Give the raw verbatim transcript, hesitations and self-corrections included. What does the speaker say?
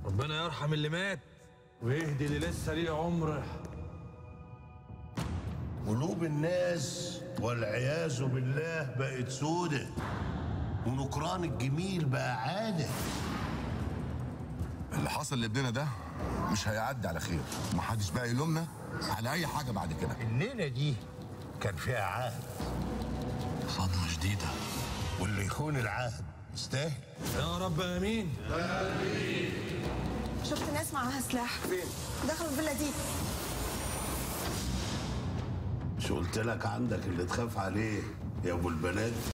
ربنا يرحم اللي مات ويهدي اللي لسه ليه عمر. قلوب الناس والعياذ بالله بقت سودة، ونكران الجميل بقى عادة. اللي حصل لابننا ده مش هيعدي على خير، ومحدش بقى يلومنا على اي حاجه بعد كده. الليله دي كان فيها عهد، صدمه شديده، واللي يخون العهد يستاهل. يا رب امين. امين. شفت ناس معاها سلاح فين؟ دخلوا الفيلا دي. مش قلت لك عندك اللي تخاف عليه يا ابو البنات؟